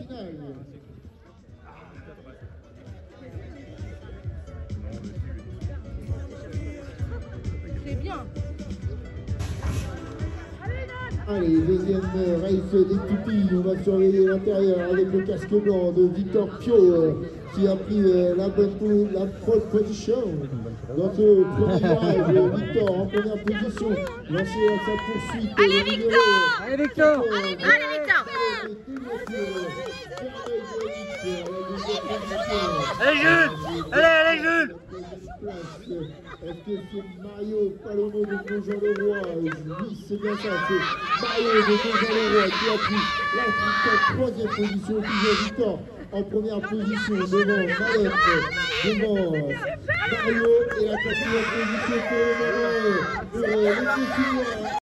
finale. C'est bien. Allez, deuxième race des pupilles. On va surveiller l'intérieur avec le casque blanc de Victor Pio qui a pris la pole position dans ce premier virage. Victor en première position, lancé à sa poursuite. Allez Victor! Allez Victor! Allez Victor! Allez Jules! Allez Jules! Est-ce que c'est Mario Palomo de Nogent-le-Roi? Oui, c'est bien ça, c'est Mario de Nogent-le-Roi qui a pris la troisième position, puis Victor en première position devant Malek, devant Mario et la quatrième position pour le moment.